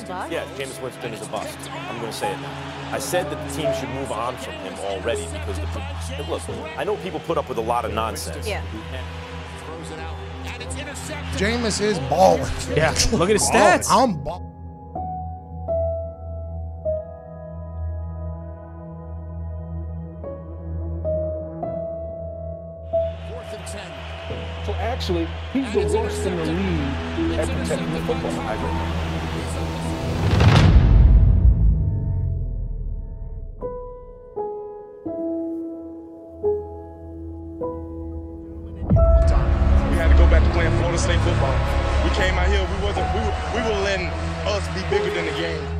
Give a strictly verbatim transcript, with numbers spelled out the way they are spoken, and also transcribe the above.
a bust? Yeah, Jameis Winston is a bust. I'm going to say it now. I said that the team should move on from him already because the look. I know people put up with a lot of nonsense. Yeah. Jameis is balling. Yeah, look at his stats. I'm balling. So actually, he's the worst in the league at protecting the football. I agree. We had to go back to playing Florida State football. We came out here, we wasn't, we were, we were letting us be bigger than the game.